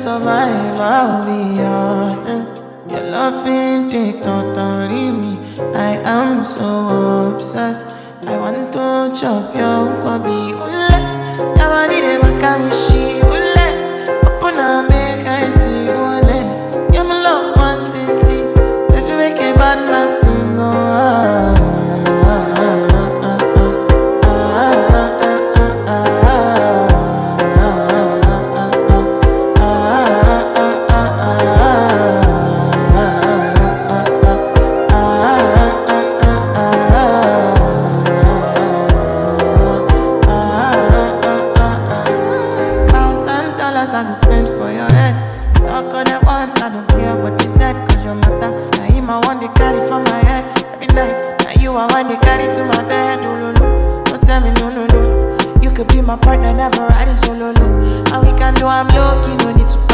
survive, I'll be honest. Your loving they totally me. I am so obsessed. I want to chop your kwabi ule. Nobody they make a wishi ule. Open up, make I see ule. You're my love quantity. If you make a bad man sing, oh, I go spend for your head. Talk on it once, I don't care what you said. Cause your matter, now him I want to carry for my head. Every night, now you I want to carry to my bed. Oh, no, no, don't tell me no, no, no. You could be my partner, never ride it solo, no. And we can do, I'm low-key, no need to